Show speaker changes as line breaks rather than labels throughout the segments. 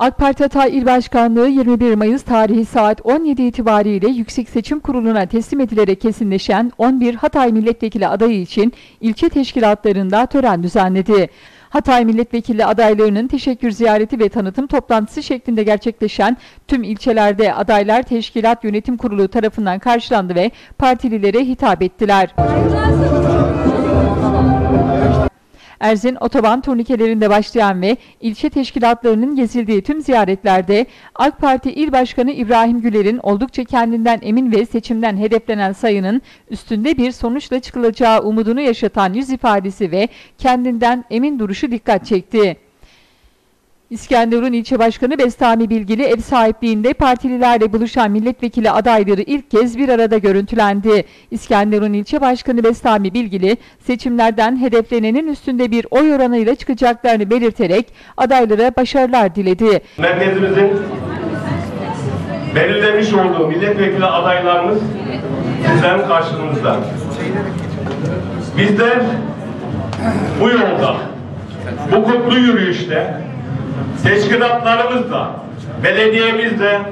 AK Parti Hatay İl Başkanlığı 21 Mayıs tarihi saat 17 itibariyle Yüksek Seçim Kurulu'na teslim edilerek kesinleşen 11 Hatay Milletvekili adayı için ilçe teşkilatlarında tören düzenledi. Hatay Milletvekili adaylarının teşekkür ziyareti ve tanıtım toplantısı şeklinde gerçekleşen tüm ilçelerde adaylar Teşkilat Yönetim Kurulu tarafından karşılandı ve partililere hitap ettiler. Erzin otoban turnikelerinde başlayan ve ilçe teşkilatlarının gezildiği tüm ziyaretlerde AK Parti İl Başkanı İbrahim Güler'in oldukça kendinden emin ve seçimden hedeflenen sayının üstünde bir sonuçla çıkılacağı umudunu yaşatan yüz ifadesi ve kendinden emin duruşu dikkat çekti. İskenderun İlçe Başkanı Bestami Bilgili ev sahipliğinde partililerle buluşan milletvekili adayları ilk kez bir arada görüntülendi. İskenderun İlçe Başkanı Bestami Bilgili seçimlerden hedeflenenin üstünde bir oy oranıyla çıkacaklarını belirterek adaylara başarılar diledi.
Merkezimizin belirlemiş olduğu milletvekili adaylarımız sizlerin karşınızda. Bizler bu yolda, bu kutlu yürüyüşte teşkilatlarımızla, belediyemizle,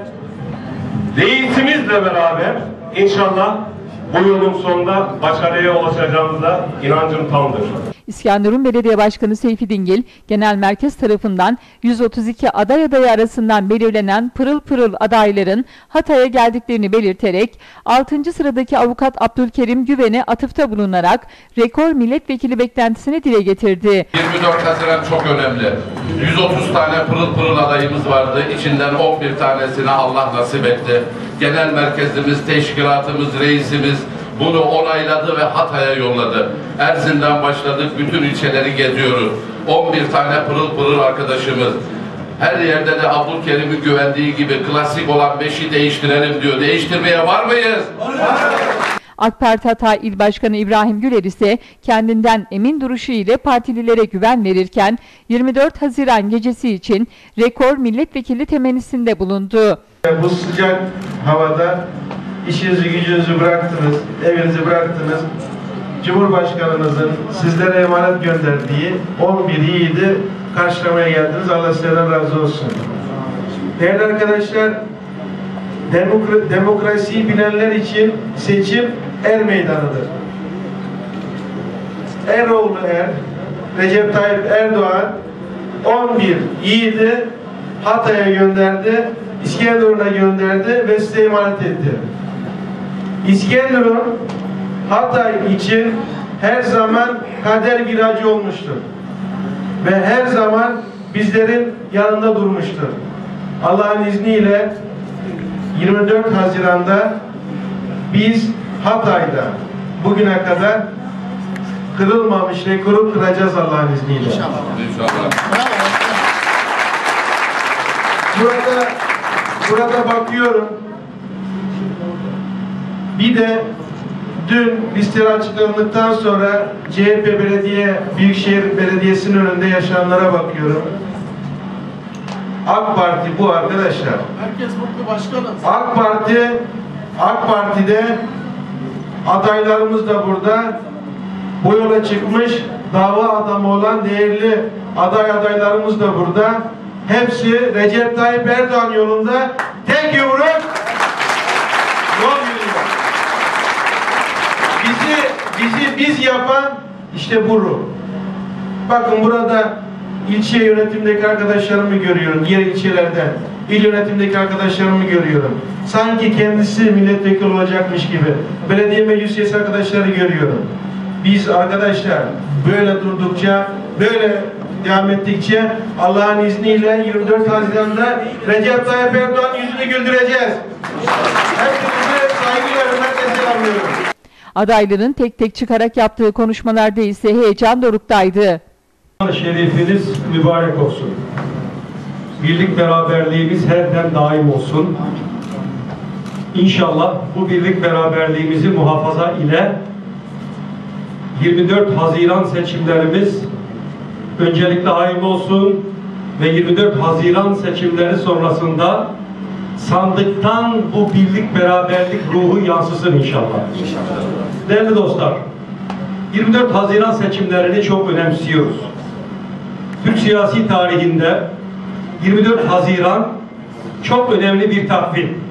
reisimizle beraber inşallah bu yolun sonunda başarıya ulaşacağımıza inancım tamdır.
İskenderun Belediye Başkanı Seyfi Dingil, Genel Merkez tarafından 132 aday adayı arasından belirlenen pırıl pırıl adayların Hatay'a geldiklerini belirterek 6. sıradaki avukat Abdülkerim Güven'e atıfta bulunarak rekor milletvekili beklentisini dile getirdi.
24 Haziran çok önemli. 130 tane pırıl pırıl adayımız vardı. İçinden 11 tanesine Allah nasip etti. Genel merkezimiz, teşkilatımız, reisimiz bunu onayladı ve Hatay'a yolladı. Erzin'den başladık, bütün ilçeleri geziyoruz. 11 tane pırıl pırıl arkadaşımız. Her yerde de Abdülkerim'in güvendiği gibi klasik olan 5'i değiştirelim diyor. Değiştirmeye var mıyız?
AK Parti Hatay İl Başkanı İbrahim Güler ise kendinden emin duruşu ile partililere güven verirken 24 Haziran gecesi için rekor milletvekili temennisinde bulundu.
Bu sıcak havada işinizi gücünüzü bıraktınız, evinizi bıraktınız. Cumhurbaşkanımızın sizlere emanet gönderdiği 11 yiğidi karşılamaya geldiniz. Allah sizden razı olsun. Değerli arkadaşlar, demokrasiyi bilenler için seçim er meydanıdır. Eroğlu Recep Tayyip Erdoğan 11 yiğidi Hatay'a gönderdi, İskenderun'a gönderdi ve size emanet etti. İskenderun Hatay için her zaman kader viracı olmuştur. Ve her zaman bizlerin yanında durmuştur. Allah'ın izniyle 24 Haziran'da biz Hatay'da bugüne kadar kırılmamış rekoru kıracağız Allah'ın izniyle. İnşallah. Burada bakıyorum. Bir de dün listeler açıklandıktan sonra CHP Büyükşehir Belediyesi'nin önünde yaşananlara bakıyorum. AK Parti bu arkadaşlar.
Herkes mutlu başkanım.
AK Parti'de adaylarımız da burada. Bu yola çıkmış dava adamı olan değerli adaylarımız da burada. Hepsi Recep Tayyip Erdoğan yolunda tek yumruk yol yürüyor. Biz yapan işte bu ruh. Bakın burada ilçe yönetimdeki arkadaşlarımı görüyorum. Diğer ilçelerden il yönetimdeki arkadaşlarımı görüyorum. Sanki kendisi milletvekili olacakmış gibi. Belediye meclis üyesi arkadaşları görüyorum. Biz arkadaşlar böyle durdukça, böyle devam ettikçe Allah'ın izniyle 24 Haziran'da Recep Tayyip Erdoğan yüzünü güldüreceğiz. Hepinize saygıyla hürmetle selamlıyorum.
Adayların tek tek çıkarak yaptığı konuşmalarda ise heyecan doruktaydı.
Şerifiniz mübarek olsun. Birlik beraberliğimiz her dem daim olsun. İnşallah bu birlik beraberliğimizi muhafaza ile 24 Haziran seçimlerimiz öncelikle hayırlı olsun ve 24 Haziran seçimleri sonrasında sandıktan bu birlik beraberlik ruhu yansısın inşallah. Değerli dostlar, 24 Haziran seçimlerini çok önemsiyoruz. Türk siyasi tarihinde 24 Haziran çok önemli bir takvim.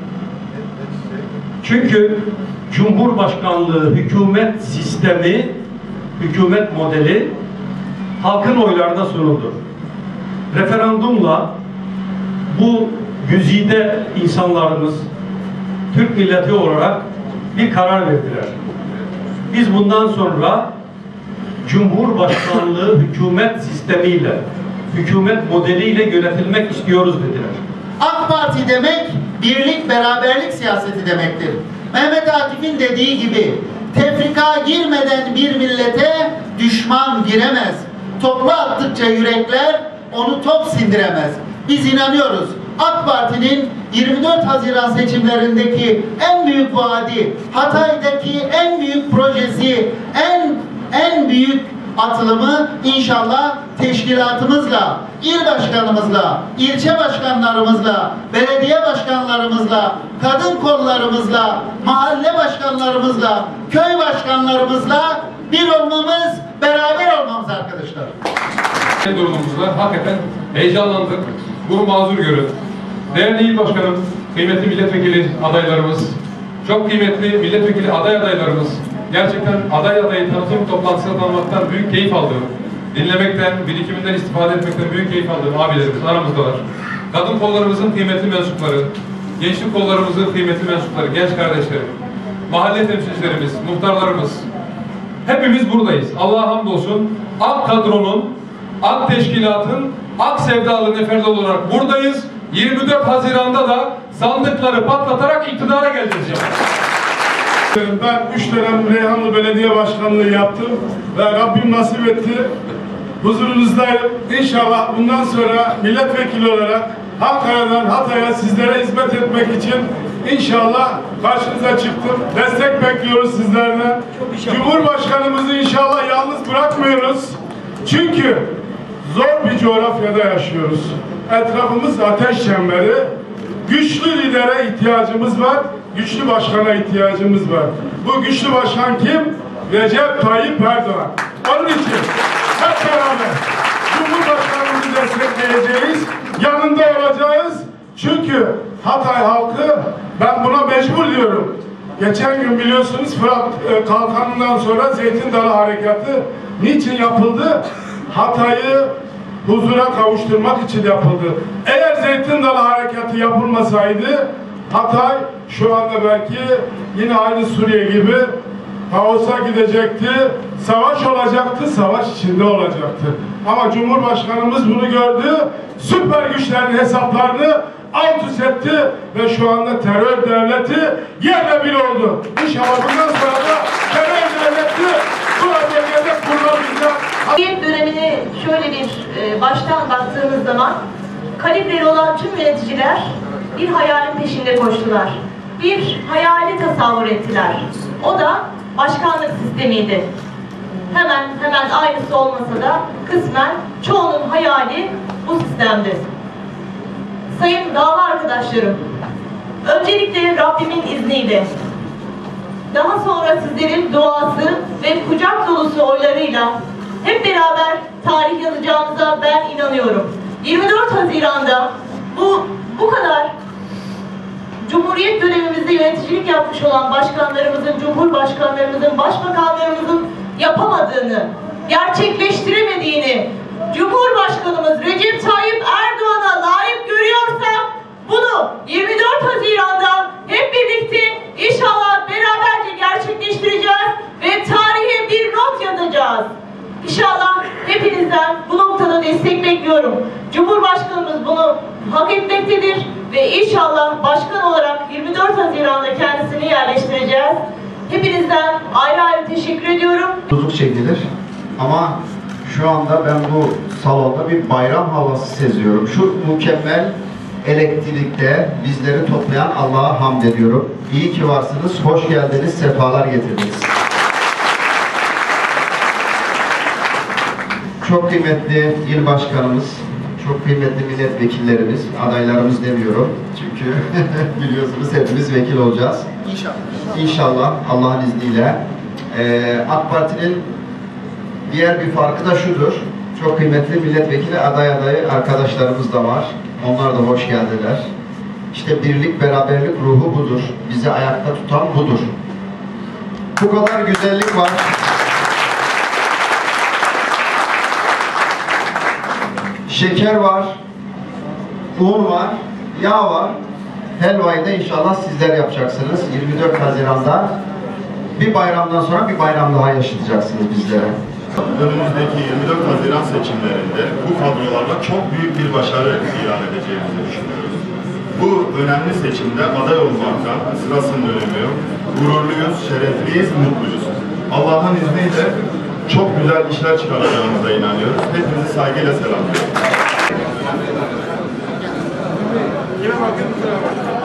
Çünkü Cumhurbaşkanlığı hükümet sistemi, hükümet modeli halkın oylarına sunuldu. Referandumla bu güzide insanlarımız Türk milleti olarak bir karar verdiler. Biz bundan sonra Cumhurbaşkanlığı hükümet sistemiyle, hükümet modeliyle yönetilmek istiyoruz dediler.
AK Parti demek birlik, beraberlik siyaseti demektir. Mehmet Akif'in dediği gibi tefrika girmeden bir millete düşman giremez. Toplu attıkça yürekler onu top sindiremez. Biz inanıyoruz. AK Parti'nin 24 Haziran seçimlerindeki en büyük vaadi, Hatay'daki en büyük projesi, en büyük atılımı inşallah teşkilatımızla, il başkanımızla, ilçe başkanlarımızla, belediye başkanlarımızla, kadın kollarımızla, mahalle başkanlarımızla, köy başkanlarımızla bir olmamız, beraber olmamız arkadaşlar.
Durumumuzda hakikaten heyecanlandık. Bunu mazur görün. Değerli il başkanım, kıymetli milletvekili adaylarımız, çok kıymetli milletvekili adaylarımız, gerçekten aday tanıtım toplantısına tanımaktan büyük keyif aldığım, dinlemekten, birikiminden istifade etmekten büyük keyif aldığım abilerimiz aramızdalar. Kadın kollarımızın kıymetli mensupları, gençlik kollarımızın kıymetli mensupları, genç kardeşlerim, mahalle temsilcilerimiz, muhtarlarımız, hepimiz buradayız. Allah'a hamdolsun. AK kadronun, AK teşkilatın, AK sevdalı neferler olarak buradayız. 24 Haziran'da da sandıkları patlatarak iktidara geleceğiz.
Ben 3 dönem Reyhanlı Belediye Başkanlığı yaptım ve Rabbim nasip etti. Huzurunuzdayım. İnşallah bundan sonra milletvekili olarak Ankara'dan Hatay'a sizlere hizmet etmek için inşallah karşınıza çıktım. Destek bekliyoruz sizlerden. Cumhurbaşkanımızı inşallah yalnız bırakmıyoruz. Çünkü zor bir coğrafyada yaşıyoruz. Etrafımız ateş çemberi. Güçlü lidere ihtiyacımız var. Güçlü başkana ihtiyacımız var. Bu güçlü başkan kim? Recep Tayyip Erdoğan. Onun için hep beraber Cumhurbaşkanımızı destekleyeceğiz. Yanında olacağız. Çünkü Hatay halkı, ben buna mecbur diyorum. Geçen gün biliyorsunuz Fırat Kalkanı'ndan sonra Zeytin Dalı Harekatı niçin yapıldı? Hatay'ı huzura kavuşturmak için yapıldı. Eğer Zeytin Dalı Harekatı yapılmasaydı Hatay şu anda belki yine aynı Suriye gibi kaosa gidecekti, savaş olacaktı, savaş içinde olacaktı. Ama Cumhurbaşkanımız bunu gördü, süper güçlerin hesaplarını alt üst etti ve şu anda terör devleti yerle bir oldu. İnşallah bundan sonra da terör devleti bu bölgede kurulamayacak.
Cumhuriyet dönemine şöyle bir baştan baktığımız zaman kalibreli olan tüm yöneticiler bir hayalin peşinde koştular. Bir hayali tasavvur ettiler. O da başkanlık sistemiydi. Hemen aynısı olmasa da kısmen çoğunun hayali bu sistemdi. Sayın dava arkadaşlarım, öncelikle Rabbimin izniyle, daha sonra sizlerin duası ve kucak dolusu oylarıyla hep beraber tarih yazacağımıza ben inanıyorum. 24 Haziran'da bu kadar Cumhuriyet dönemimizde yöneticilik yapmış olan başkanlarımızın, cumhurbaşkanlarımızın, başbakanlarımızın yapamadığını, gerçekleştiremediğini Cumhurbaşkanımız Recep Tayyip Erdoğan'a layık görüyorsam bunu 24 Haziran'da hep birlikte inşallah beraberce gerçekleştireceğiz ve tarihe bir not yazacağız. İnşallah hepinizden bu noktada destek bekliyorum. Cumhurbaşkanımız bunu hak etmektedir ve inşallah başkan olarak 24 Haziran'da kendisini yerleştireceğiz. Hepinizden ayrı ayrı teşekkür ediyorum.
Mutluluk çekilir ama şu anda ben bu salonda bir bayram havası seziyorum. Şu mükemmel elektrikte bizleri toplayan Allah'a hamd ediyorum. İyi ki varsınız, hoş geldiniz, sefalar getirdiniz. Çok kıymetli il başkanımız, çok kıymetli milletvekillerimiz, adaylarımız demiyorum. Çünkü biliyorsunuz hepimiz vekil olacağız.
İnşallah.
İnşallah Allah'ın izniyle. AK Parti'nin diğer bir farkı da şudur. Çok kıymetli milletvekili adayı arkadaşlarımız da var. Onlar da hoş geldiler. İşte birlik, beraberlik ruhu budur. Bizi ayakta tutan budur. Bu kadar güzellik var. Şeker var, un var, yağ var. Helvayı da inşallah sizler yapacaksınız. 24 Haziran'da bir bayramdan sonra bir bayram daha yaşatacaksınız bizlere.
Önümüzdeki 24 Haziran seçimlerinde bu kadrolarla çok büyük bir başarı ilan edeceğimizi düşünüyoruz. Bu önemli seçimde aday olmaktan sırasının önemi yok. Gururluyuz, şerefliyiz, mutluyuz. Allah'ın izniyle çok güzel işler çıkaracağımıza inanıyoruz. Hepinizi saygıyla selamlıyorum.